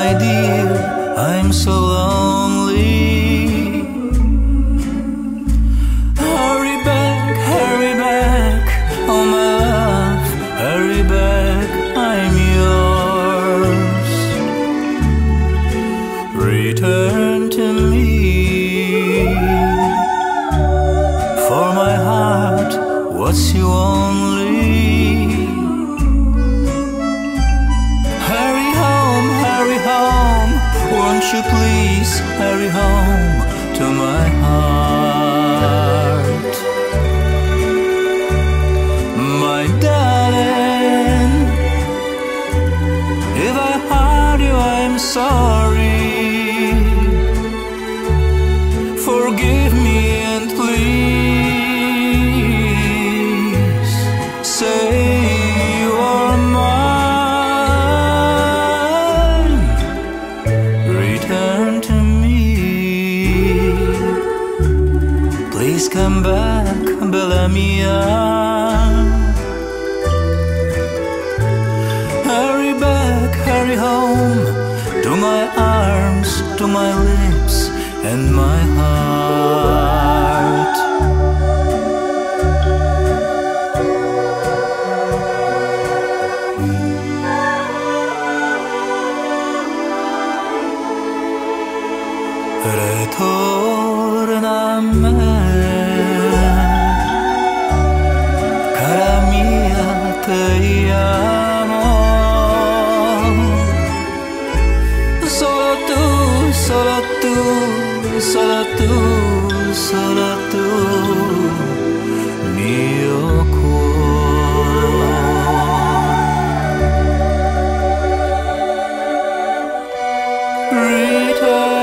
my dear, I'm so lonely. Hurry back, oh my love, hurry back, I'm yours. Return to me, for my heart was you only. Hurry home, won't you please hurry home to my heart. My darling, if I hurt you, I'm sorry. Forgive me and please say you are mine. Return to me, please come back, bella mia. Hurry home to my arms, to my lips and my heart. Retorna a me, cara mia, te amo. Solo tu, mio cuore. Return